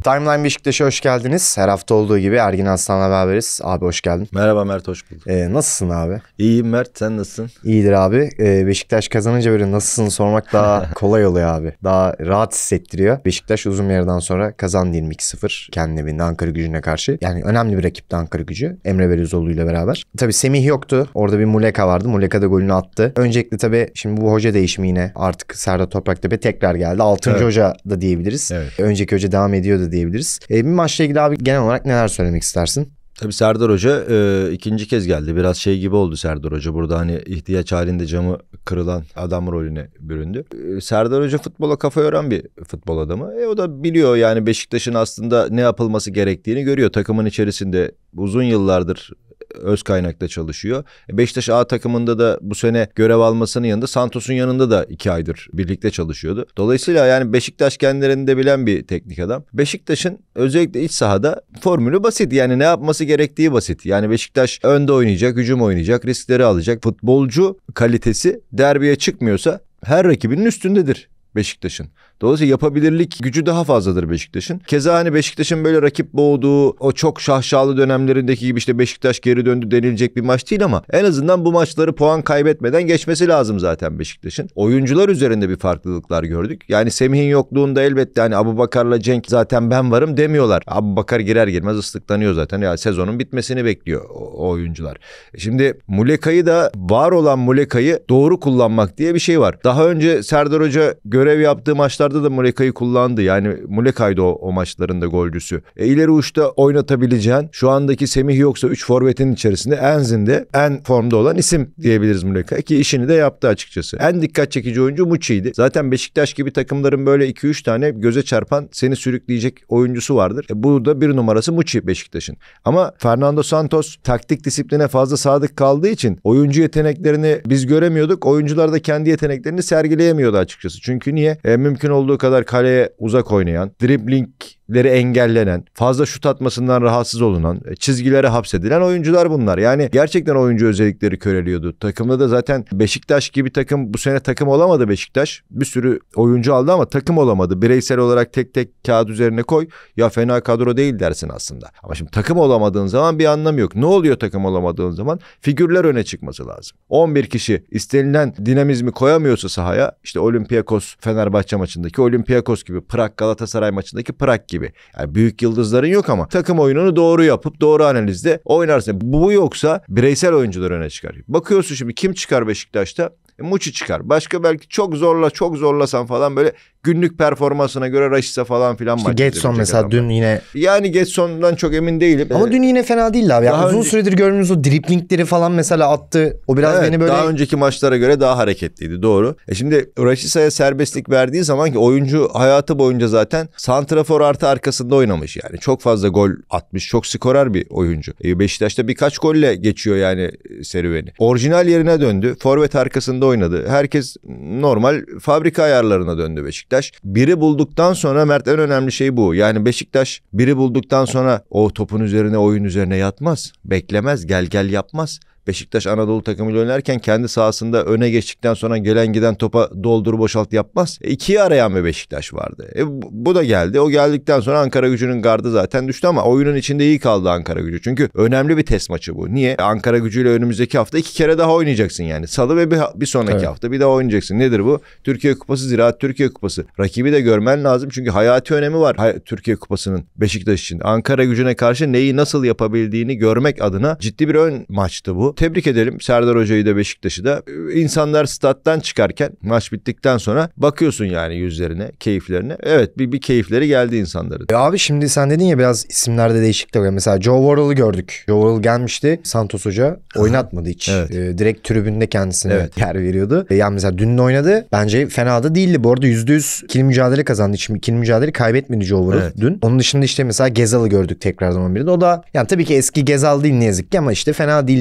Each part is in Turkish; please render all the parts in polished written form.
Timeline Beşiktaş'a hoş geldiniz. Her hafta olduğu gibi Ergin Aslan'la beraberiz. Abi hoş geldin. Merhaba Mert, hoş bulduk. Nasılsın abi? İyiyim Mert, sen nasılsın? İyidir abi. Beşiktaş kazanınca böyle nasılsın sormak daha kolay oluyor abi. Daha rahat hissettiriyor. Beşiktaş uzun bir yerden sonra kazandı 22-0 kendi evinde Ankara Gücü'ne karşı. Yani önemli bir rakipti Ankara Gücü. Emre Belözoğlu ile beraber. Tabii Semih yoktu. Orada bir Muleka vardı. Muleka da golünü attı. Öncelikle tabii şimdi bu hoca değişimi yine artık Serdar Topraktepe tekrar geldi. 6. Evet. hoca da diyebiliriz. Evet. Önceki hoca devam ediyor da diyebiliriz. Bir maçla ilgili abi genel olarak neler söylemek istersin? Tabii Serdar Hoca ikinci kez geldi. Biraz şey gibi oldu Serdar Hoca. Burada hani ihtiyaç halinde camı kırılan adam rolüne büründü. Serdar Hoca futbola kafa yoran bir futbol adamı. O da biliyor yani Beşiktaş'ın aslında ne yapılması gerektiğini görüyor. Takımın içerisinde uzun yıllardır öz kaynakta çalışıyor. Beşiktaş A takımında da bu sene görev almasının yanında Santos'un yanında da 2 aydır birlikte çalışıyordu. Dolayısıyla yani Beşiktaş kendilerini de bilen bir teknik adam. Beşiktaş'ın özellikle iç sahada formülü basit. Yani ne yapması gerektiği basit. Yani Beşiktaş önde oynayacak, hücum oynayacak, riskleri alacak. Futbolcu kalitesi derbiye çıkmıyorsa her rakibinin üstündedir Beşiktaş'ın. Dolayısıyla yapabilirlik gücü daha fazladır Beşiktaş'ın. Keza hani Beşiktaş'ın böyle rakip boğduğu o çok şaşalı dönemlerindeki gibi işte Beşiktaş geri döndü denilecek bir maç değil ama en azından bu maçları puan kaybetmeden geçmesi lazım zaten Beşiktaş'ın. Oyuncular üzerinde bir farklılıklar gördük. Yani Semih'in yokluğunda elbette hani Abubakar'la Cenk zaten ben varım demiyorlar. Abubakar girer girmez ıslıklanıyor zaten. Ya sezonun bitmesini bekliyor o oyuncular. Şimdi Muleka'yı da var olan Muleka'yı doğru kullanmak diye bir şey var. Daha önce Serdar Hoca görev yaptığı maçlarda da Muleka'yı kullandı. Yani Muleka'ydı o maçlarında golcüsü. İleri uçta oynatabileceğin şu andaki Semih yoksa 3 forvetin içerisinde en zinde en formda olan isim diyebiliriz Muleka ki işini de yaptı açıkçası. En dikkat çekici oyuncu Muçi'ydi. Zaten Beşiktaş gibi takımların böyle 2-3 tane göze çarpan seni sürükleyecek oyuncusu vardır. Bu da bir numarası Muçi Beşiktaş'ın. Ama Fernando Santos taktik disipline fazla sadık kaldığı için oyuncu yeteneklerini biz göremiyorduk. Oyuncular da kendi yeteneklerini sergileyemiyordu açıkçası. Çünkü niye? Mümkün olduğu kadar kaleye uzak oynayan, driblingleri engellenen, fazla şut atmasından rahatsız olunan, çizgilere hapsedilen oyuncular bunlar. Yani gerçekten oyuncu özellikleri köreliyordu. Takımda da zaten Beşiktaş gibi takım bu sene takım olamadı Beşiktaş. Bir sürü oyuncu aldı ama takım olamadı. Bireysel olarak tek tek kağıt üzerine koy. Ya fena kadro değil dersin aslında. Ama şimdi takım olamadığın zaman bir anlamı yok. Ne oluyor takım olamadığın zaman? Figürler öne çıkması lazım. 11 kişi istenilen dinamizmi koyamıyorsa sahaya işte Olympiakos Fenerbahçe maçındaki Olympiakos gibi, Prag Galatasaray maçındaki Prag gibi. Yani büyük yıldızların yok ama takım oyununu doğru yapıp doğru analizde oynarsın. Bu yoksa bireysel oyuncular öne çıkar. Bakıyorsun şimdi kim çıkar Beşiktaş'ta? Muçi çıkar. Başka belki çok zorlasan falan böyle günlük performansına göre Raşit'e falan filan İşte maç. Getson mesela adamlar. Dün yine. Yani Getson'dan çok emin değilim. Ama dün yine fena değildi abi. Yani uzun süredir gördüğümüz o driplingleri falan mesela attı. O biraz beni böyle. Daha önceki maçlara göre daha hareketliydi, doğru. Şimdi Raşit'e serbestlik verdiği zaman ki oyuncu hayatı boyunca zaten santrafor artı arkasında oynamış yani. Çok fazla gol atmış. Çok skorer bir oyuncu. Beşiktaş'ta birkaç golle geçiyor yani serüveni. Orijinal yerine döndü. Forvet arkasında oynadı. Herkes normal fabrika ayarlarına döndü Beşiktaş. Biri bulduktan sonra Mert en önemli şey bu. Yani Beşiktaş biri bulduktan sonra o topun üzerine oyun üzerine yatmaz. Beklemez gel yapmaz. Beşiktaş Anadolu takımıyla oynarken kendi sahasında öne geçtikten sonra gelen giden topa doldur boşalt yapmaz. İkiyi arayan bir Beşiktaş vardı. Bu da geldi. O geldikten sonra Ankara Gücü'nün gardı zaten düştü ama oyunun içinde iyi kaldı Ankara Gücü. Çünkü önemli bir test maçı bu. Niye? Ankara Gücü'yle önümüzdeki hafta 2 kere daha oynayacaksın yani. Salı ve bir sonraki hafta bir daha oynayacaksın. Nedir bu? Türkiye Kupası, Ziraat Türkiye Kupası. Rakibi de görmen lazım çünkü hayati önemi var Türkiye Kupası'nın Beşiktaş için. Ankara Gücü'ne karşı neyi nasıl yapabildiğini görmek adına ciddi bir ön maçtı bu. Tebrik edelim Serdar Hoca'yı da Beşiktaş'ı da. İnsanlar stat'tan çıkarken maç bittikten sonra bakıyorsun yani yüzlerine, keyiflerine. Evet bir keyifleri geldi insanların. Abi şimdi sen dedin ya biraz isimlerde değişiklik oluyor. Mesela Joe Worrall'ı gördük. Joe Worrall gelmişti. Santos Hoca oynatmadı hiç. Evet. Direkt tribünde kendisine yer veriyordu. Yani mesela dün oynadı. Bence fena da değildi. Bu arada %100 ikili mücadele kazandı. Şimdi ikili mücadele kaybetmedi Joe Worrall dün. Onun dışında işte mesela Gezal'ı gördük tekrardan 11'de. O da yani tabii ki eski Gezal değil ne yazık ki ama işte fena değildi diye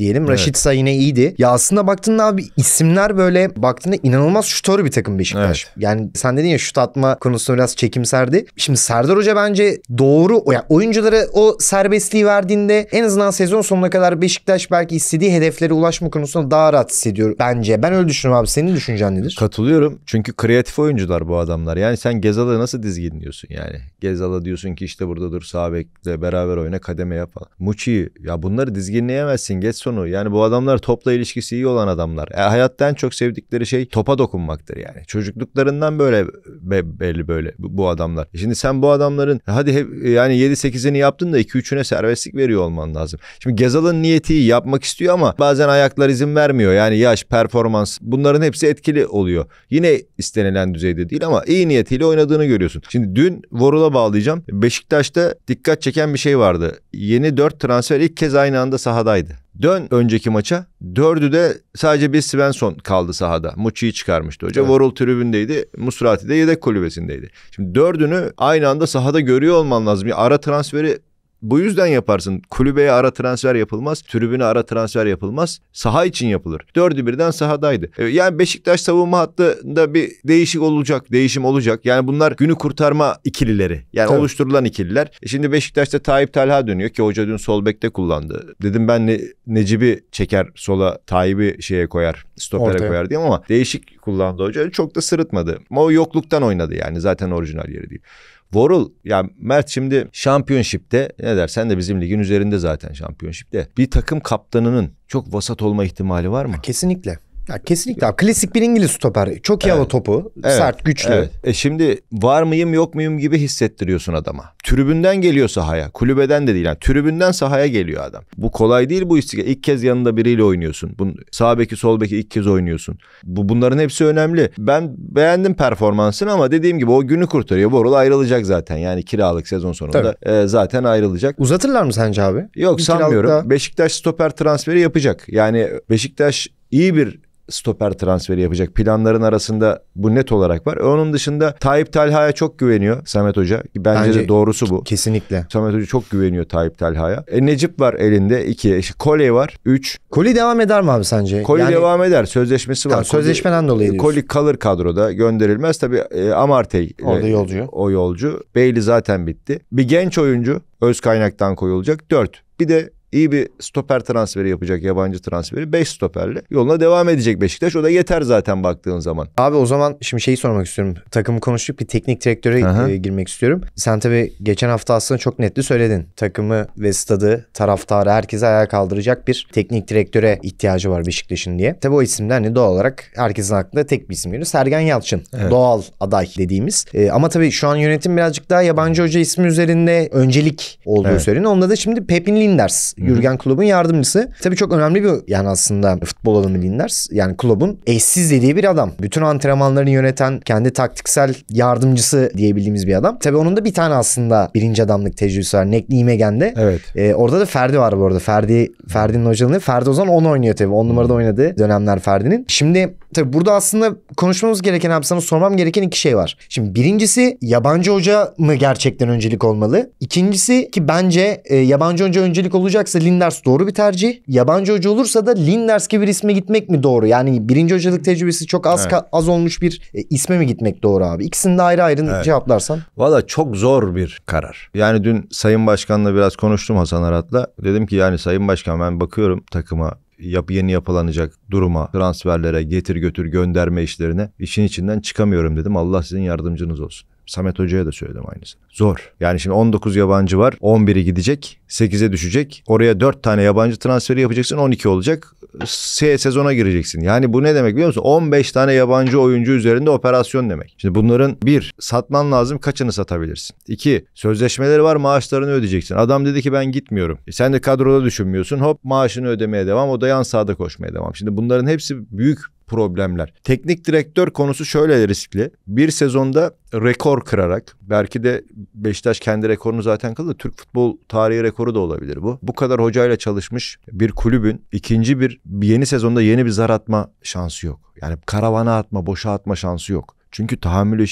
diyelim. Evet. Rashica yine iyiydi. Ya aslında baktığında abi isimler böyle baktığında inanılmaz şutör bir takım Beşiktaş. Evet. Yani sen dedin ya şut atma konusunda biraz çekimserdi. Şimdi Serdar Hoca bence doğru yani oyunculara o serbestliği verdiğinde en azından sezon sonuna kadar Beşiktaş belki istediği hedeflere ulaşma konusunda daha rahat hissediyor bence. Ben öyle düşünüyorum abi. Senin düşüncen nedir? Katılıyorum. Çünkü kreatif oyuncular bu adamlar. Yani sen Gezal'ı nasıl dizginliyorsun yani? Gezal'a diyorsun ki işte burada dur, sağ bekle beraber oyna, kademe yap falan. Muçi'yi ya bunları dizginleyemezsin. Geç sonu. Yani bu adamlar topla ilişkisi iyi olan adamlar. Hayatta en çok sevdikleri şey topa dokunmaktır yani. Çocukluklarından böyle belli böyle bu adamlar. Şimdi sen bu adamların hadi hep yani 7-8'ini yaptın da 2-3'üne serbestlik veriyor olman lazım. Şimdi Gezal'ın niyeti iyi, yapmak istiyor ama bazen ayaklar izin vermiyor. Yani yaş, performans, bunların hepsi etkili oluyor. Yine istenilen düzeyde değil ama iyi niyetiyle oynadığını görüyorsun. Şimdi dün Vorul'a bağlayacağım. Beşiktaş'ta dikkat çeken bir şey vardı. Yeni 4 transfer ilk kez aynı anda sahadaydı. Dön önceki maça. 4'ü de sadece bir Svensson kaldı sahada. Muçi'yi çıkarmıştı hoca. Evet. Vorul tribündeydi. Musrati de yedek kulübesindeydi. Şimdi 4'ünü aynı anda sahada görüyor olman lazım. Bir ara transferi bu yüzden yaparsın. Kulübeye ara transfer yapılmaz. Tribüne ara transfer yapılmaz. Saha için yapılır. 4'ü birden sahadaydı. Yani Beşiktaş savunma hattında bir değişim olacak. Yani bunlar günü kurtarma ikilileri. Yani tabii, oluşturulan ikililer. Şimdi Beşiktaş'ta Tayyip Talha dönüyor ki hoca dün sol bekte kullandı. Dedim ben Necip'i çeker sola, Tayyip'i şeye koyar, stopere ortaya koyar diyeyim ama değişik kullandı hoca. Çok da sırıtmadı. Ama o yokluktan oynadı yani. Zaten orijinal yeri değil. Vorul ya Mert şimdi şampiyonşipte ne dersen de bizim ligin üzerinde zaten şampiyonşipte. Bir takım kaptanının çok vasat olma ihtimali var mı? Kesinlikle. Ya kesinlikle abi. Klasik bir İngiliz stoper. Çok iyi hava topu. Evet. Sert, güçlü. Evet. Şimdi var mıyım yok muyum gibi hissettiriyorsun adama. Tribünden geliyor sahaya. Kulübeden de değil. Yani tribünden sahaya geliyor adam. Bu kolay değil bu istiga. İlk kez yanında biriyle oynuyorsun. Sağ beki sol beki ilk kez oynuyorsun. Bunların hepsi önemli. Ben beğendim performansını ama dediğim gibi o günü kurtarıyor. Vorul ayrılacak zaten. Yani kiralık sezon sonunda zaten ayrılacak. Uzatırlar mı sence abi? Yok bir sanmıyorum. Beşiktaş stoper transferi yapacak. Yani Beşiktaş iyi bir stoper transferi yapacak. Planların arasında bu net olarak var. Onun dışında Tayyip Talha'ya çok güveniyor Samet Hoca. Bence de doğrusu bu. Kesinlikle. Samet Hoca çok güveniyor Tayyip Talha'ya. Necip var elinde 2. İşte Kole var 3. Kole devam eder mi abi sence? Kole devam eder. Sözleşmesi var. Sözleşmeden dolayı diyorsun. Kole kalır kadroda. Gönderilmez. Tabii Amartey. Orada yolcu. O yolcu. Bailey zaten bitti. Bir genç oyuncu öz kaynaktan koyulacak 4. Bir de İyi bir stoper transferi yapacak, yabancı transferi. 5 stoperle yoluna devam edecek Beşiktaş. O da yeter zaten baktığın zaman. Abi o zaman şimdi şeyi sormak istiyorum. Takımı konuşup bir teknik direktöre girmek istiyorum. Sen tabii geçen hafta aslında çok netli söyledin. Takımı ve stadı, taraftarı, herkese ayağa kaldıracak bir teknik direktöre ihtiyacı var Beşiktaş'ın diye. Tabii o isimde hani doğal olarak herkesin aklında tek bir isim geliyor. Sergen Yalçın. Evet. Doğal aday dediğimiz. Ama tabii şu an yönetim birazcık daha yabancı hoca ismi üzerinde öncelik olduğu söyleniyor. Onda da şimdi Pepin Linders. Jürgen Klopp'un yardımcısı. Tabii çok önemli bir yani aslında futbol adamı Linders. Yani Klopp'un eşsiz dediği bir adam. Bütün antrenmanlarını yöneten, kendi taktiksel yardımcısı diyebildiğimiz bir adam. Tabii onun da bir tane aslında birinci adamlık tecrübesi var. Nekli İmegen'de. Evet. Orada da Ferdi var bu arada. Ferdi'nin hocalığı. Ferdi o zaman 10 oynuyor tabii. 10 numarada oynadığı dönemler Ferdi'nin. Şimdi tabii burada aslında konuşmamız gereken abi sana sormam gereken iki şey var. Şimdi birincisi yabancı hoca mı gerçekten öncelik olmalı? İkincisi ki bence yabancı hoca öncelik olacaksa Linders doğru bir tercih. Yabancı hoca olursa da Linders gibi bir isme gitmek mi doğru? Yani birinci hocalık tecrübesi çok az olmuş bir isme mi gitmek doğru abi? İkisini de ayrı ayrı cevaplarsan. Valla çok zor bir karar. Yani dün Sayın Başkan'la biraz konuştum Hasan Arat'la. Dedim ki yani Sayın Başkan ben bakıyorum takıma yeni yapılanacak duruma, transferlere, getir götür gönderme işlerine işin içinden çıkamıyorum dedim. Allah sizin yardımcınız olsun. Samet Hoca'ya da söyledim aynısını. Zor. Yani şimdi 19 yabancı var. 11'i gidecek. 8'e düşecek. Oraya 4 tane yabancı transferi yapacaksın. 12 olacak. Sezona gireceksin. Yani bu ne demek biliyor musun? 15 tane yabancı oyuncu üzerinde operasyon demek. Şimdi bunların 1. Satman lazım. Kaçını satabilirsin? 2. Sözleşmeleri var. Maaşlarını ödeyeceksin. Adam dedi ki ben gitmiyorum. Sen de kadroda düşünmüyorsun. Hop maaşını ödemeye devam. O da yan sahada koşmaya devam. Şimdi bunların hepsi büyük problemler. Teknik direktör konusu şöyle riskli. Bir sezonda rekor kırarak belki de Beşiktaş kendi rekorunu zaten kıldı. Türk futbol tarihi rekoru da olabilir bu. Bu kadar hocayla çalışmış bir kulübün ikinci bir yeni sezonda yeni bir zar atma şansı yok. Yani karavana atma, boşa atma şansı yok. Çünkü tahammül eşiği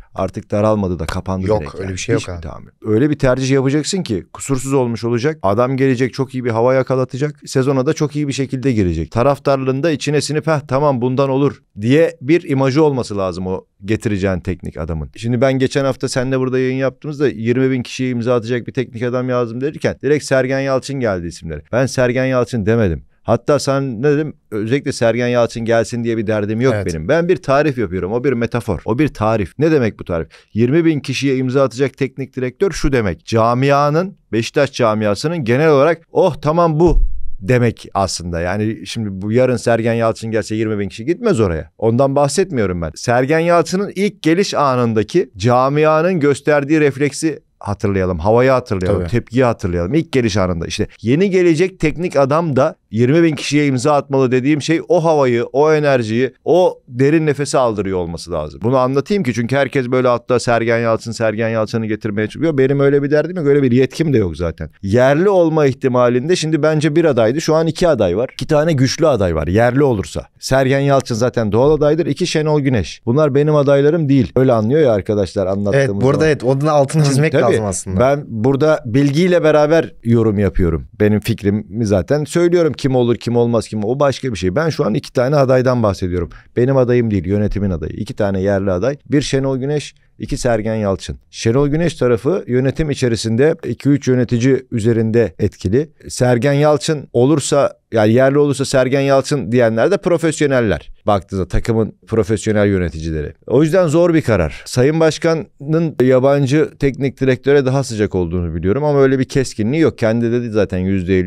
artık daralmadı da kapandı Yok, direkt. öyle bir şey yok Hiçbir abi. tahammül. Öyle bir tercih yapacaksın ki kusursuz olmuş olacak. Adam gelecek, çok iyi bir hava yakalatacak. Sezona da çok iyi bir şekilde girecek. Taraftarlığın da içine sinip tamam bundan olur diye bir imajı olması lazım o getireceğin teknik adamın. Şimdi ben geçen hafta seninle burada yayın yaptığımızda 20.000 kişiye imza atacak bir teknik adam yazdım derken direkt Sergen Yalçın geldi isimleri. Ben Sergen Yalçın demedim. Hatta sen ne dedim? Özellikle Sergen Yalçın gelsin diye bir derdim yok benim. Ben bir tarif yapıyorum. O bir metafor. O bir tarif. Ne demek bu tarif? 20.000 kişiye imza atacak teknik direktör şu demek. Camianın, Beşiktaş camiasının genel olarak tamam bu demek aslında. Yani şimdi bu yarın Sergen Yalçın gelse 20.000 kişi gitmez oraya. Ondan bahsetmiyorum ben. Sergen Yalçın'ın ilk geliş anındaki camianın gösterdiği refleksi hatırlayalım. Havayı hatırlayalım. Tabii. Tepkiyi hatırlayalım. İlk geliş anında işte yeni gelecek teknik adam da 20.000 kişiye imza atmalı dediğim şey o havayı, o enerjiyi, o derin nefesi aldırıyor olması lazım. Bunu anlatayım ki çünkü herkes böyle hatta Sergen Yalçın'ı getirmeye çalışıyor. Benim öyle bir derdim yok. Öyle bir yetkim de yok zaten. Yerli olma ihtimalinde şimdi bence bir adaydı. Şu an 2 aday var. 2 tane güçlü aday var. Yerli olursa. Sergen Yalçın zaten doğal adaydır. 2 Şenol Güneş. Bunlar benim adaylarım değil. Öyle anlıyor ya arkadaşlar anlattığımız Evet burada zaman. onun altını çizmek lazım aslında. Ben burada bilgiyle beraber yorum yapıyorum. Benim fikrimi zaten söylüyorum. Kim olur, kim olmaz, kim o başka bir şey. Ben şu an 2 tane adaydan bahsediyorum. Benim adayım değil, yönetimin adayı. 2 tane yerli aday. Bir Şenol Güneş, 2 Sergen Yalçın. Şenol Güneş tarafı yönetim içerisinde 2-3 yönetici üzerinde etkili. Sergen Yalçın olursa yani yerli olursa Sergen Yalçın diyenler de profesyoneller. Baktığınızda takımın profesyonel yöneticileri. O yüzden zor bir karar. Sayın Başkan'ın yabancı teknik direktöre daha sıcak olduğunu biliyorum ama öyle bir keskinliği yok. Kendi dedi zaten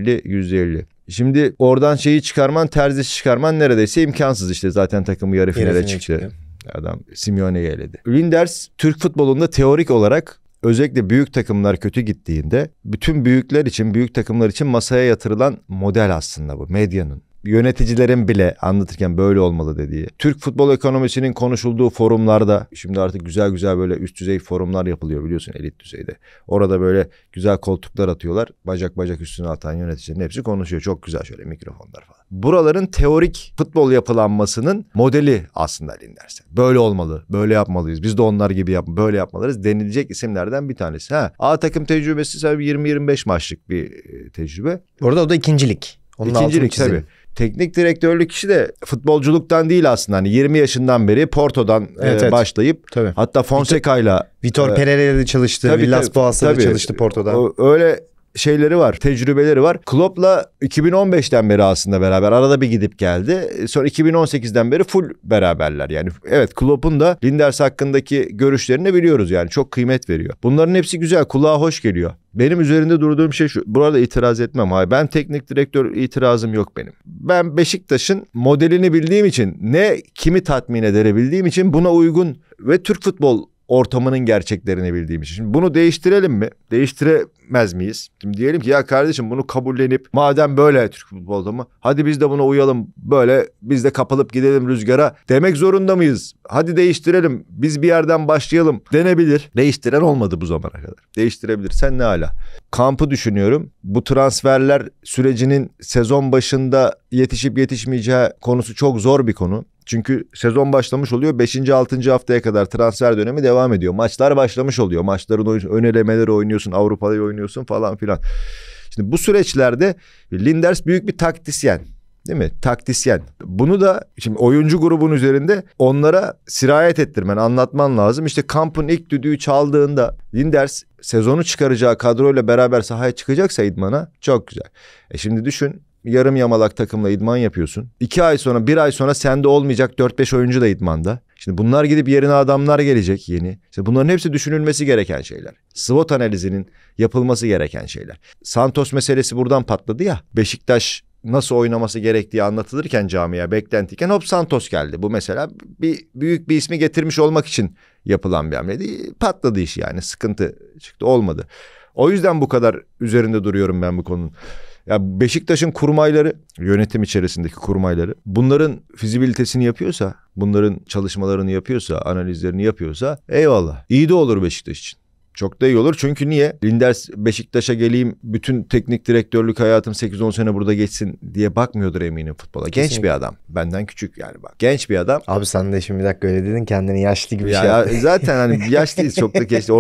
%50. Şimdi oradan şeyi çıkarman, Terzi çıkarman neredeyse imkansız işte. Zaten takımı yarı finale çıktı. Adam Simeone'yi eledi. Linders Türk futbolunda teorik olarak özellikle büyük takımlar kötü gittiğinde bütün büyük takımlar için masaya yatırılan model aslında bu medyanın. Yöneticilerin bile anlatırken böyle olmalı dediği. Türk futbol ekonomisinin konuşulduğu forumlarda şimdi artık güzel böyle üst düzey forumlar yapılıyor biliyorsun elit düzeyde. Orada böyle güzel koltuklar atıyorlar. Bacak üstüne atan yöneticilerin hepsi konuşuyor. Çok güzel şöyle mikrofonlar falan. Buraların teorik futbol yapılanmasının modeli aslında Linders'e. Böyle olmalı, böyle yapmalıyız. Biz de onlar gibi böyle yapmalıyız denilecek isimlerden bir tanesi. A takım tecrübesi 20-25 maçlık bir tecrübe. Orada o da ikincilik. İkincilik tabii. Teknik direktörlük kişi de futbolculuktan değil aslında. Hani 20 yaşından beri Porto'dan başlayıp tabii. Hatta Fonseca'yla Vitor Pereira'da çalıştı. Villas Boas'ta çalıştı Porto'da. Öyle şeyleri var, tecrübeleri var. Klopp'la 2015'ten beri aslında beraber. Arada bir gidip geldi. Sonra 2018'den beri full beraberler. Yani evet Klopp'un da Linders hakkındaki görüşlerini biliyoruz yani. Çok kıymet veriyor. Bunların hepsi güzel, kulağa hoş geliyor. Benim üzerinde durduğum şey şu. Burada itiraz etmem. Hayır, ben teknik direktör itirazım yok benim. Ben Beşiktaş'ın modelini bildiğim için kimi tatmin eder bildiğim için buna uygun ve Türk futbol ortamının gerçeklerini bildiğim için. Şimdi bunu değiştirelim mi? Değiştiremez miyiz? Şimdi diyelim ki ya kardeşim bunu kabullenip madem böyle Türk futbolda mı? Hadi biz de buna uyalım. Böyle biz de kapılıp gidelim rüzgara demek zorunda mıyız? Hadi değiştirelim. Biz bir yerden başlayalım denebilir. Değiştiren olmadı bu zamana kadar. Değiştirebilir. Sen ne hala? Kampı düşünüyorum. Bu transferler sürecinin sezon başında yetişip yetişmeyeceği konusu çok zor bir konu. Çünkü sezon başlamış oluyor. 5. 6. haftaya kadar transfer dönemi devam ediyor. Maçlar başlamış oluyor. Maçların ön elemeleri oynuyorsun. Avrupa'da oynuyorsun falan filan. Şimdi bu süreçlerde Linders büyük bir taktisyen. Değil mi? Taktisyen. Bunu da şimdi oyuncu grubun üzerinde onlara sirayet ettirmen, anlatman lazım. İşte kampın ilk düdüğü çaldığında Linders sezonu çıkaracağı kadroyla beraber sahaya çıkacaksa idmana çok güzel. Şimdi düşün. Yarım yamalak takımla idman yapıyorsun. 2 ay sonra 1 ay sonra sende olmayacak 4-5 oyuncu da idmanda. Şimdi bunlar gidip yerine adamlar gelecek yeni. İşte bunların hepsi düşünülmesi gereken şeyler. SWOT analizinin yapılması gereken şeyler. Santos meselesi buradan patladı ya. Beşiktaş nasıl oynaması gerektiği anlatılırken camiye beklentiyken hop Santos geldi. Bu mesela büyük bir ismi getirmiş olmak için yapılan bir hamleydi. Patladı iş yani sıkıntı çıktı olmadı. O yüzden bu kadar üzerinde duruyorum ben bu konunun. Ya Beşiktaş'ın kurmayları, yönetim içerisindeki kurmayları bunların fizibilitesini yapıyorsa, bunların çalışmalarını yapıyorsa, analizlerini yapıyorsa eyvallah. İyi de olur Beşiktaş için. Çok da iyi olur. Çünkü niye? Linders Beşiktaş'a geleyim, bütün teknik direktörlük hayatım 8-10 sene burada geçsin diye bakmıyordur eminim futbola. Kesinlikle. Genç bir adam. Benden küçük yani bak. Genç bir adam. Abi sen de şimdi bir dakika öyle dedin, kendini yaşlı gibi şey Ya yaptın. zaten hani yaşlıyız, çok da geçti.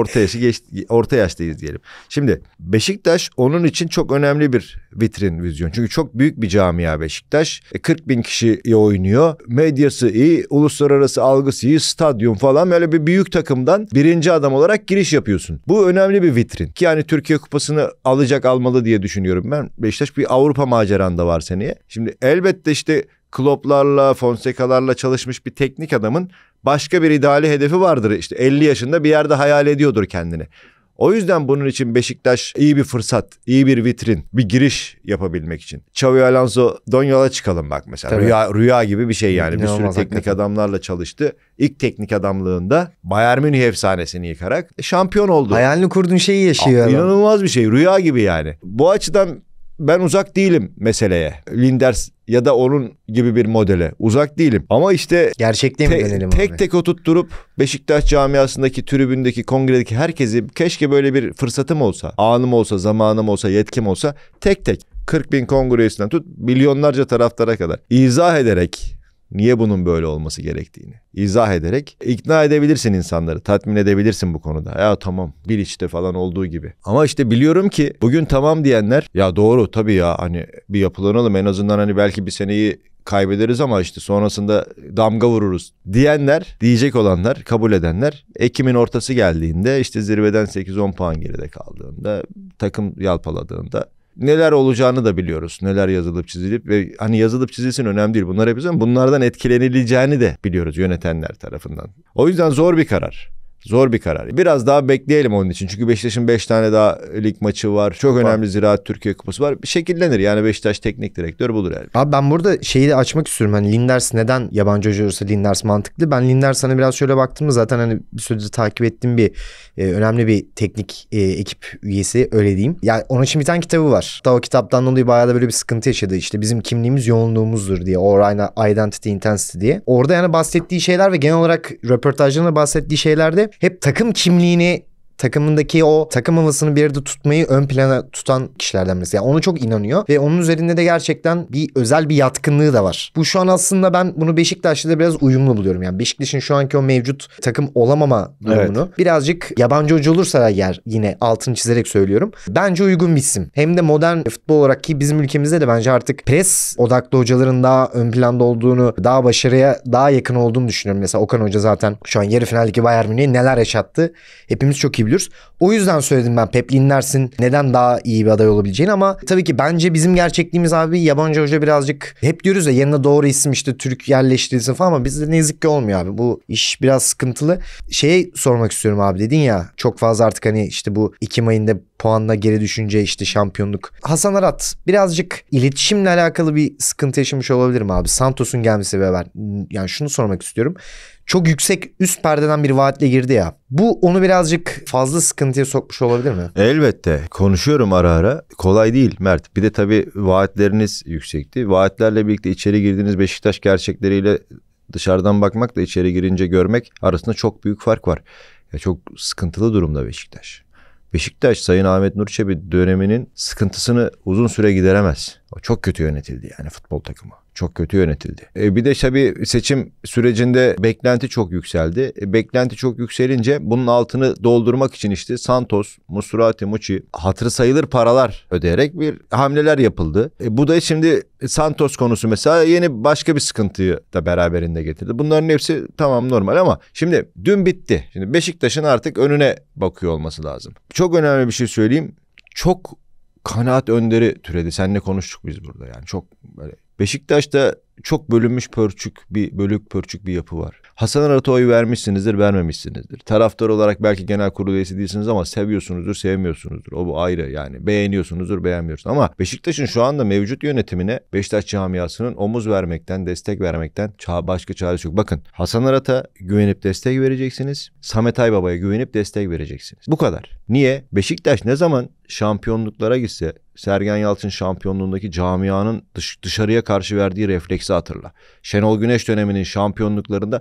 Orta yaştayız diyelim. Şimdi Beşiktaş onun için çok önemli bir vitrin, vizyon. Çünkü çok büyük bir camia Beşiktaş. 40 bin kişiye oynuyor. Medyası iyi, uluslararası algısı iyi, stadyum falan, böyle bir büyük takımdan birinci adam olarak giriş yapıyorsun. Bu önemli bir vitrin. Ki yani Türkiye Kupası'nı almalı diye düşünüyorum ben. Beşiktaş bir Avrupa maceranda var seneye. Şimdi elbette işte Klopp'larla, Fonseca'larla çalışmış bir teknik adamın başka bir ideali hedefi vardır. İşte 50 yaşında bir yerde hayal ediyordur kendini. O yüzden bunun için Beşiktaş iyi bir fırsat, iyi bir vitrin, bir giriş yapabilmek için. Xavi Alonso'dan yola çıkalım bak mesela. Rüya gibi bir şey yani. İnanılmaz, bir sürü teknik hakikaten. adamlarla çalıştı. İlk teknik adamlığında Bayern Münih efsanesini yıkarak şampiyon oldu. Hayalini kurduğun şeyi yaşıyor adam. İnanılmaz bir şey, rüya gibi yani. Bu açıdan ben uzak değilim meseleye. Linders ya da onun gibi bir modele uzak değilim. Ama işte Gerçekliğe mi dönelim abi? tek tek oturtturup Beşiktaş camiasındaki, tribündeki, kongredeki herkesi, keşke böyle bir fırsatım olsa, anım olsa, zamanım olsa, yetkim olsa, tek tek 40 bin kongre üyesinden tut milyonlarca taraftara kadar izah ederek niye bunun böyle olması gerektiğini izah ederek ikna edebilirsin insanları, tatmin edebilirsin bu konuda. Ya tamam, Bilic'te falan olduğu gibi. Ama işte biliyorum ki bugün tamam diyenler, ya doğru tabii ya, hani bir yapılanalım en azından, hani belki bir seneyi kaybederiz ama işte sonrasında damga vururuz diyenler, diyecek olanlar, kabul edenler, Ekim'in ortası geldiğinde işte zirveden 8-10 puan geride kaldığında, takım yalpaladığında neler olacağını da biliyoruz. Neler yazılıp çizilip ve hani yazılıp çizilsin önemli değil. Bunlar hepsi, bunlardan etkilenileceğini de biliyoruz yönetenler tarafından. O yüzden zor bir karar. Zor bir karar. Biraz daha bekleyelim onun için. Çünkü Beşiktaş'ın 5 tane daha lig maçı var. Çok önemli Ziraat Türkiye Kupası var. Bir şekillenir. Yani Beşiktaş teknik direktör bulur yani. Abi ben burada şeyi de açmak istiyorum. Hani Linders neden yabancı hoca olursa Linders mantıklı. Ben Linders hani biraz şöyle baktığımda zaten hani bir süredir takip ettiğim bir önemli bir teknik ekip üyesi, öyle diyeyim. Yani onun için bir tane kitabı var. Hatta o kitaptan dolayı bayağı da böyle bir sıkıntı yaşadı. İşte bizim kimliğimiz yoğunluğumuzdur diye. Or Identity Intensity diye. Orada yani bahsettiği şeyler ve genel olarak röportajlarında bahsettiği şeylerde hep takım kimliğini, takımındaki o takım havasını bir yerde tutmayı ön plana tutan kişilerden birisi. Yani onu çok inanıyor ve onun üzerinde de gerçekten bir özel bir yatkınlığı da var. Bu şu an aslında ben bunu Beşiktaş'ta da biraz uyumlu buluyorum. Yani Beşiktaş'ın şu anki o mevcut takım olamama durumunu birazcık yabancı hoca olursa eğer, yine altını çizerek söylüyorum, bence uygun bir isim. Hem de modern futbol olarak, ki bizim ülkemizde de bence artık pres odaklı hocaların daha ön planda olduğunu, daha başarıya daha yakın olduğunu düşünüyorum. Mesela Okan Hoca zaten şu an yarı finaldeki Bayern Münih'e neler yaşattı hepimiz çok iyi biliyoruz. O yüzden söyledim ben Pep Linders'in neden daha iyi bir aday olabileceğini, ama tabii ki bence bizim gerçekliğimiz abi, yabancı hoca birazcık, hep diyoruz ya yanına doğru isim işte Türk yerleştirilsin falan, ama bizde ne yazık ki olmuyor abi. Bu iş biraz sıkıntılı. Şeyi sormak istiyorum abi, dedin ya çok fazla artık hani işte bu Ekim ayında puanla geri düşünce işte şampiyonluk. Hasan Arat birazcık iletişimle alakalı bir sıkıntı yaşamış olabilir mi abi? Santos'un gelmesi ve ben yani şunu sormak istiyorum. Çok yüksek üst perdeden bir vaatle girdi ya. Bu onu birazcık fazla sıkıntıya sokmuş olabilir mi? Elbette. Konuşuyorum ara ara. Kolay değil Mert. Bir de tabii vaatleriniz yüksekti. Vaatlerle birlikte içeri girdiğiniz Beşiktaş gerçekleriyle dışarıdan bakmakla içeri girince görmek arasında çok büyük fark var. Ya çok sıkıntılı durumda Beşiktaş. Beşiktaş Sayın Ahmet Nur Çebi döneminin sıkıntısını uzun süre gideremez. O çok kötü yönetildi yani futbol takımı. Çok kötü yönetildi. Bir de tabii seçim sürecinde beklenti çok yükseldi. Beklenti çok yükselince bunun altını doldurmak için işte Santos, Musrati, Muçi hatırı sayılır paralar ödeyerek bir hamleler yapıldı. Bu da şimdi Santos konusu mesela yeni başka bir sıkıntıyı da beraberinde getirdi. Bunların hepsi tamam normal ama şimdi dün bitti. Şimdi Beşiktaş'ın artık önüne bakıyor olması lazım. Çok önemli bir şey söyleyeyim. Çok kanaat önderi türedi. Seninle konuştuk biz burada yani çok böyle. Beşiktaş'ta çok bölünmüş bölük pörçük bir yapı var. Hasan Arat'a oy vermişsinizdir, vermemişsinizdir. Taraftar olarak belki genel kurul üyesi değilsiniz ama seviyorsunuzdur, sevmiyorsunuzdur. O bu ayrı yani. Beğeniyorsunuzdur, beğenmiyorsunuz. Ama Beşiktaş'ın şu anda mevcut yönetimine Beşiktaş camiasının omuz vermekten, destek vermekten başka çaresi yok. Bakın, Hasan Arat'a güvenip destek vereceksiniz. Samet Aybaba'ya güvenip destek vereceksiniz. Bu kadar. Niye? Beşiktaş ne zaman şampiyonluklara gitse, Sergen Yalçın şampiyonluğundaki camianın dışarıya karşı verdiği refleksi hatırla. Şenol Güneş döneminin şampiyonluklarında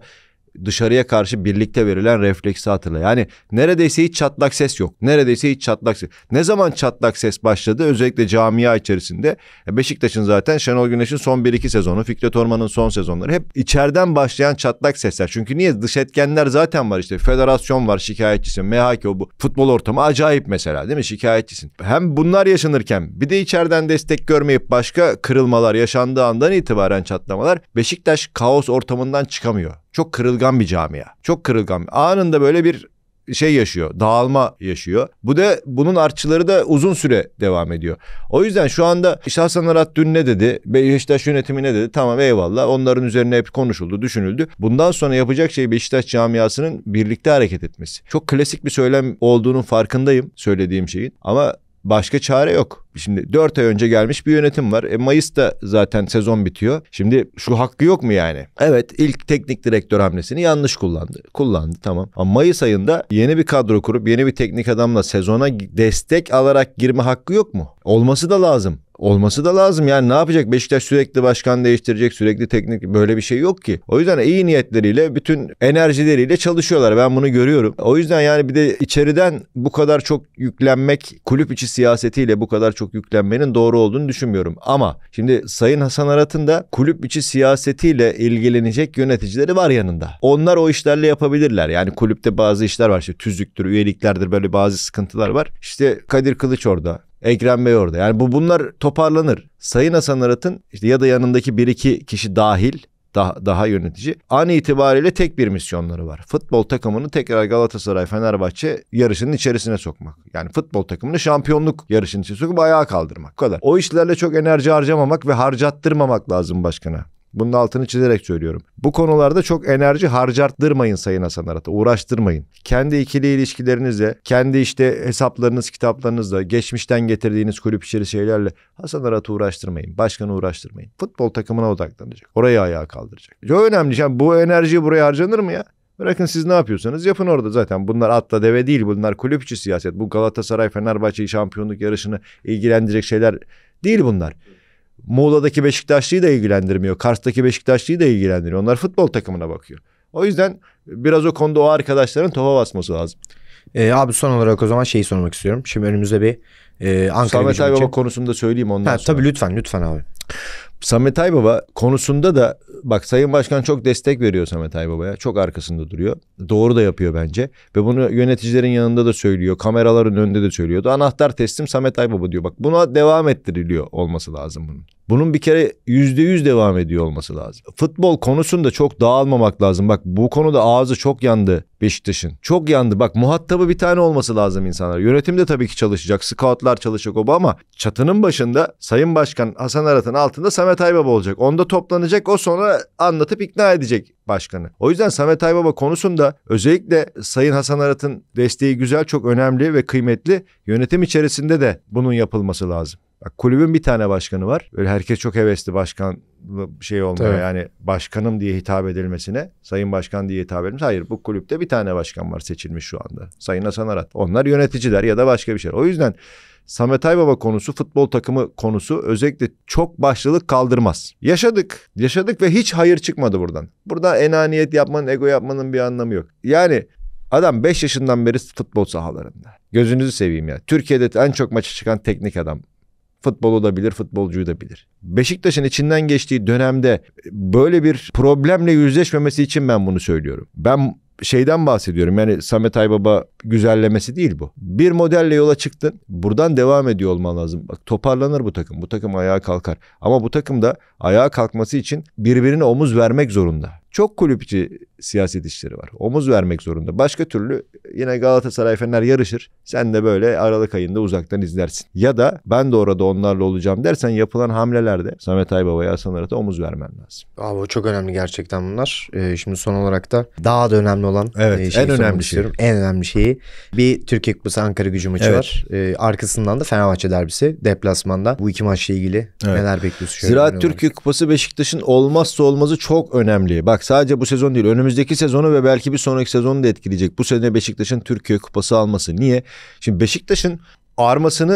dışarıya karşı birlikte verilen refleksi hatırla. Yani neredeyse hiç çatlak ses yok. Neredeyse hiç çatlak ses. Ne zaman çatlak ses başladı? Özellikle camia içerisinde. Beşiktaş'ın zaten Şenol Güneş'in son 1-2 sezonu, Fikret Orman'ın son sezonları hep içeriden başlayan çatlak sesler. Çünkü niye? Dış etkenler zaten var işte. Federasyon var, şikayetçisin. MHK, bu futbol ortamı acayip mesela, değil mi? Şikayetçisin. Hem bunlar yaşanırken bir de içeriden destek görmeyip başka kırılmalar yaşandığı andan itibaren çatlamalar, Beşiktaş kaos ortamından çıkamıyor. Çok kırılgan bir camia. Çok kırılgan. Anında böyle bir şey yaşıyor. Dağılma yaşıyor. Bunun artçıları da uzun süre devam ediyor. O yüzden şu anda işte Hasan Arat dün ne dedi? Beşiktaş yönetimi ne dedi? Tamam, eyvallah. Onların üzerine hep konuşuldu, düşünüldü. Bundan sonra yapacak şey Beşiktaş camiasının birlikte hareket etmesi. Çok klasik bir söylem olduğunun farkındayım söylediğim şeyin. Ama başka çare yok. Şimdi 4 ay önce gelmiş bir yönetim var. Mayıs'ta zaten sezon bitiyor. Şimdi şu hakkı yok mu yani? Evet, ilk teknik direktör hamlesini yanlış kullandı. Kullandı, tamam. Ama Mayıs ayında yeni bir kadro kurup yeni bir teknik adamla sezona destek alarak girme hakkı yok mu? Olması da lazım. Olması da lazım. Yani ne yapacak? Beşiktaş sürekli başkan değiştirecek, sürekli teknik, böyle bir şey yok ki. O yüzden iyi niyetleriyle, bütün enerjileriyle çalışıyorlar. Ben bunu görüyorum. O yüzden yani bir de içeriden bu kadar çok yüklenmek, kulüp içi siyasetiyle bu kadar çok yüklenmenin doğru olduğunu düşünmüyorum. Ama şimdi Sayın Hasan Arat'ın da kulüp içi siyasetiyle ilgilenecek yöneticileri var yanında. Onlar o işlerle yapabilirler. Yani kulüpte bazı işler var. İşte tüzüktür, üyeliklerdir, böyle bazı sıkıntılar var. İşte Kadir Kılıç orada. Ekrem Bey orada. Yani bunlar toparlanır. Sayın Hasan Arat'ın işte ya da yanındaki 1-2 kişi dahil daha yönetici an itibariyle tek bir misyonları var. Futbol takımını tekrar Galatasaray, Fenerbahçe yarışının içerisine sokmak. Yani futbol takımını şampiyonluk yarışının içine sokup ayağa kaldırmak. Bu kadar. O işlerle çok enerji harcamamak ve harcattırmamak lazım başkana. Bunun altını çizerek söylüyorum. Bu konularda çok enerji harcattırmayın Sayın Hasan Arat'a. Uğraştırmayın. Kendi ikili ilişkilerinizle, kendi işte hesaplarınız, kitaplarınızla, geçmişten getirdiğiniz kulüp içeri şeylerle Hasan Arat'ı uğraştırmayın. Başkanı uğraştırmayın. Futbol takımına odaklanacak. Orayı ayağa kaldıracak. Çok önemli. Yani bu enerji buraya harcanır mı ya? Bırakın siz ne yapıyorsanız yapın orada zaten. Bunlar atla deve değil. Bunlar kulüp içi siyaset. Bu Galatasaray, Fenerbahçe şampiyonluk yarışını ilgilendirecek şeyler değil bunlar. Muğla'daki Beşiktaşlı'yı da ilgilendirmiyor. Kars'taki Beşiktaşlı'yı da ilgilendirmiyor. Onlar futbol takımına bakıyor. O yüzden biraz o konuda o arkadaşların topa basması lazım. Abi son olarak o zaman şeyi sormak istiyorum. Şimdi önümüzde bir Ankara Samet Gücü Aybaba maçı. konusunda söyleyeyim ondan sonra. Tabii lütfen abi. Samet Aybaba konusunda da bak, Sayın Başkan çok destek veriyor Samet Aybaba'ya. Çok arkasında duruyor. Doğru da yapıyor bence. Ve bunu yöneticilerin yanında da söylüyor. Kameraların önünde de söylüyordu. Anahtar teslim Samet Aybaba diyor. Bak, buna devam ettiriliyor olması lazım bunun. Bunun bir kere %100 devam ediyor olması lazım. Futbol konusunda çok dağılmamak lazım. Bak, bu konuda ağzı çok yandı Beşiktaş'ın. Çok yandı. Bak, muhatabı bir tane olması lazım insanlar. Yönetim de tabii ki çalışacak. Scoutlar çalışacak ama çatının başında Sayın Başkan Hasan Arat'ın altında Samet Aybaba olacak. Onda toplanacak. O sonra anlatıp ikna edecek başkanı. O yüzden Samet Aybaba konusunda özellikle Sayın Hasan Arat'ın desteği güzel, çok önemli ve kıymetli. Yönetim içerisinde de bunun yapılması lazım. Bak, kulübün bir tane başkanı var. Böyle herkes çok hevesli başkan şey olmaya, Tabii. yani başkanım diye hitap edilmesine, sayın başkan diye hitap edilmesi. Hayır, bu kulüpte bir tane başkan var seçilmiş şu anda. Sayın Hasan Arat. Onlar yöneticiler ya da başka bir şey. O yüzden Samet Aybaba konusu, futbol takımı konusu özellikle çok başlılık kaldırmaz. Yaşadık ve hiç hayır çıkmadı buradan. Burada enaniyet yapmanın, ego yapmanın bir anlamı yok. Yani adam 5 yaşından beri futbol sahalarında. Gözünüzü seveyim ya. Türkiye'de en çok maça çıkan teknik adam. Futbolu da bilir, futbolcuyu da bilir. Beşiktaş'ın içinden geçtiği dönemde böyle bir problemle yüzleşmemesi için ben bunu söylüyorum. Ben şeyden bahsediyorum, yani Samet Aybaba güzellemesi değil bu. Bir modelle yola çıktın, buradan devam ediyor olman lazım. Bak, toparlanır bu takım. Bu takım ayağa kalkar. Ama bu takım da ayağa kalkması için birbirine omuz vermek zorunda. Çok kulüp içi siyaset işleri var. Omuz vermek zorunda. Başka türlü yine Galatasaray, Fener yarışır. Sen de böyle Aralık ayında uzaktan izlersin. Ya da ben de orada onlarla olacağım dersen yapılan hamlelerde Samet Aybaba'ya, Hasan Arat'a omuz vermen lazım. Abi o çok önemli gerçekten bunlar. Şimdi son olarak da daha da önemli olan Evet, şeyi en önemli sormak şey. istiyorum. En önemli şeyi, bir Türkiye Kupası Ankara Gücü maçı Evet. var. Arkasından da Fenerbahçe derbisi deplasmanda. Bu iki maçla ilgili neler bekliyorsun? Şöyle Ziraat genel Türkiye Kupası Beşiktaş'ın olmazsa olmazı, çok önemli. Bak, sadece bu sezon değil, önümüzdeki sezonu ve belki bir sonraki sezonu da etkileyecek. Bu sene Beşiktaş'ın Türkiye Kupası alması. Niye? Şimdi Beşiktaş'ın armasını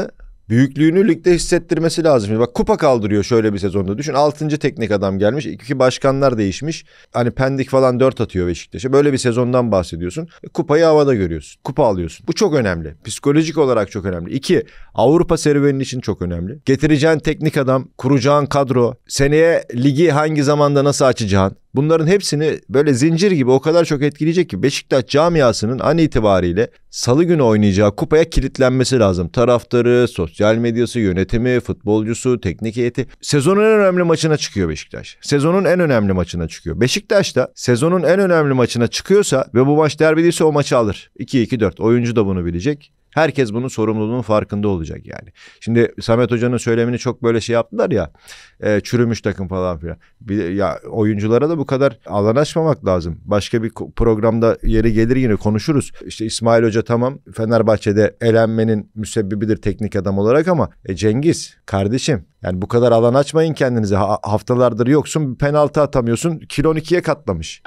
büyüklüğünü ligde hissettirmesi lazım. Şimdi bak kupa kaldırıyor şöyle bir sezonda. Düşün 6. teknik adam gelmiş. 2 başkanlar değişmiş. Hani Pendik falan 4 atıyor Beşiktaş'a. Böyle bir sezondan bahsediyorsun. Kupayı havada görüyorsun. Kupa alıyorsun. Bu çok önemli. Psikolojik olarak çok önemli. 2, Avrupa serüvenin için çok önemli. Getireceğin teknik adam, kuracağın kadro, seneye ligi hangi zamanda nasıl açacaksın? Bunların hepsini böyle zincir gibi o kadar çok etkileyecek ki Beşiktaş camiasının an itibariyle salı günü oynayacağı kupaya kilitlenmesi lazım. Taraftarı, sosyal medyası, yönetimi, futbolcusu, teknik heyeti. Sezonun en önemli maçına çıkıyor Beşiktaş. Sezonun en önemli maçına çıkıyor. Beşiktaş da sezonun en önemli maçına çıkıyorsa ve bu maç derbi değilse o maçı alır. 2-2-4. Oyuncu da bunu bilecek. Herkes bunun sorumluluğunun farkında olacak yani. Şimdi Samet Hoca'nın söylemini çok böyle şey yaptılar ya. Çürümüş takım falan filan. Ya oyunculara da bu kadar alan açmamak lazım. Başka bir programda yeri gelir yine konuşuruz. İşte İsmail Hoca tamam Fenerbahçe'de elenmenin müsebbibidir teknik adam olarak ama Cengiz kardeşim yani bu kadar alan açmayın kendinize. Haftalardır yoksun, bir penaltı atamıyorsun. Kilon 2'ye katlamış.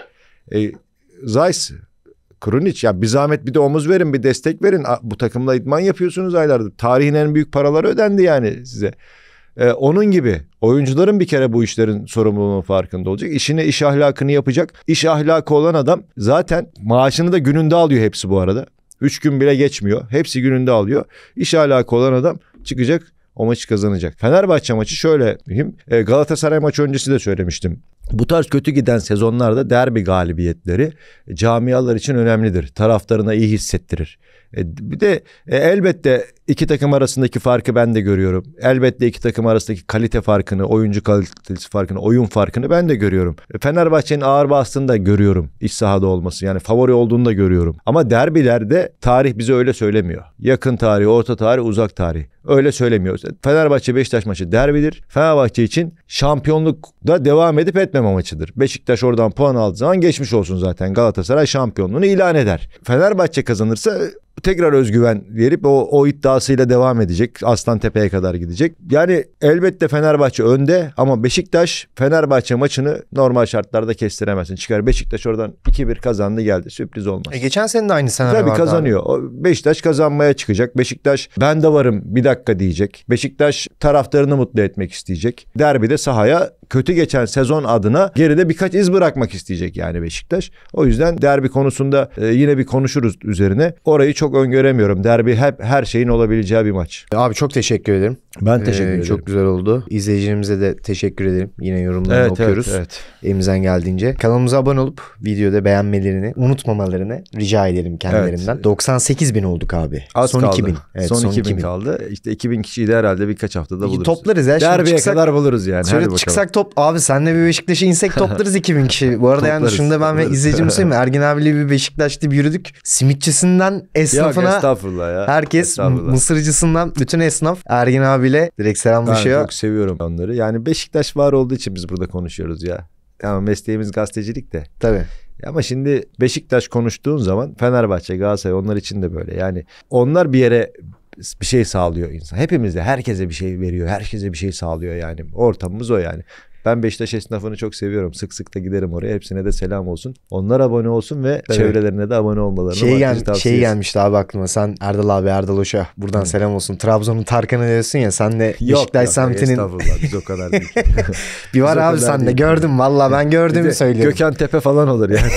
Zayt, Krunic ya bir zahmet bir de omuz verin, bir destek verin. Bu takımla idman yapıyorsunuz aylardır. Tarihin en büyük paraları ödendi yani size. Onun gibi oyuncuların bir kere bu işlerin sorumluluğunun farkında olacak. İşine iş ahlakını yapacak. İş ahlakı olan adam zaten maaşını da gününde alıyor hepsi bu arada. 3 gün bile geçmiyor. Hepsi gününde alıyor. İş ahlakı olan adam çıkacak, o maçı kazanacak. Fenerbahçe maçı şöyle diyeyim. Galatasaray maçı öncesi de söylemiştim. Bu tarz kötü giden sezonlarda derbi galibiyetleri camialar için önemlidir. Taraftarına iyi hissettirir. Bir de elbette iki takım arasındaki farkı ben de görüyorum. Elbette iki takım arasındaki kalite farkını, oyuncu kalitesi farkını, oyun farkını ben de görüyorum. Fenerbahçe'nin ağır bastığını da görüyorum iç sahada olması. Yani favori olduğunu da görüyorum. Ama derbilerde tarih bize öyle söylemiyor. Yakın tarih, orta tarih, uzak tarih. Öyle söylemiyor. Fenerbahçe-Beşiktaş maçı derbidir. Fenerbahçe için şampiyonlukta devam edip etmeme maçıdır. Beşiktaş oradan puan aldığı zaman geçmiş olsun zaten. Galatasaray şampiyonluğunu ilan eder. Fenerbahçe kazanırsa tekrar özgüven verip o iddiasıyla devam edecek. Aslantepe'ye kadar gidecek. Yani elbette Fenerbahçe önde ama Beşiktaş Fenerbahçe maçını normal şartlarda kestiremezsin. Çıkar Beşiktaş oradan 2-1 kazandı geldi. Sürpriz olmaz. Geçen sene de aynı senaryo tabii vardı kazanıyor. Abi. Beşiktaş kazanmaya çıkacak. Beşiktaş ben de varım bir dakika diyecek. Beşiktaş taraftarını mutlu etmek isteyecek. Derbide sahaya kötü geçen sezon adına geride birkaç iz bırakmak isteyecek yani Beşiktaş. O yüzden derbi konusunda yine bir konuşuruz üzerine. Orayı çok öngöremiyorum. Derbi hep her şeyin olabileceği bir maç. Abi çok teşekkür ederim. Ben teşekkür ederim. Çok güzel oldu. İzleyicilerimize de teşekkür ederim. Yine yorumlarını okuyoruz. Evet. Elimizden geldiğince. Kanalımıza abone olup videoda beğenmelerini, unutmamalarını rica edelim kendilerinden. Evet. 98.000 olduk abi. Az son kaldı. 2.000. Evet, son 2.000 kaldı. İşte 2.000 kişiyi de herhalde birkaç haftada buluruz. Toplarız ya. Derbiye kadar buluruz yani. Şöyle çıksak abi senle bir Beşiktaş'a insek toplarız 2.000 kişi. Bu arada yani dışında ben ve izleyicim söyleyeyim mi? Ergin abiyle bir Beşiktaş'ta yürüdük. Simitçisinden esnafına. Estağfurullah ya. Herkes mısırcısından bütün esnaf Ergin abiyle direkt selamlaşıyor. Ben çok seviyorum onları. Yani Beşiktaş var olduğu için biz burada konuşuyoruz ya. Ama mesleğimiz gazetecilik de. Tabii. Ama şimdi Beşiktaş konuştuğun zaman Fenerbahçe, Galatasaray onlar için de böyle. Yani onlar bir yere bir şey sağlıyor insan. Hepimize, herkese bir şey veriyor. Herkese bir şey sağlıyor yani. Ortamımız o yani. Ben Beşiktaş esnafını çok seviyorum. Sık sık da giderim oraya. Hepsine de selam olsun. Onlar abone olsun ve çevrelerine de abone olmalarını şey gelmişti abi aklıma. Sen Erdal abi, Erdal Hoş'a buradan selam olsun. Trabzon'un Tarkan'ı diyorsun ya. Sen de Beşiktaş semtinin. Estağfurullah biz o kadar değil. Bir var abi sen de gördüm. Valla ben gördüğümü söylüyorum. Gökhan Tepe falan olur yani.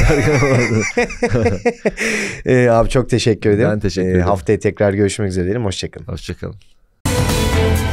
Abi çok teşekkür ederim. Ben teşekkür ederim. Haftaya tekrar görüşmek üzere diyelim. Hoşçakalın. Hoşçakalın.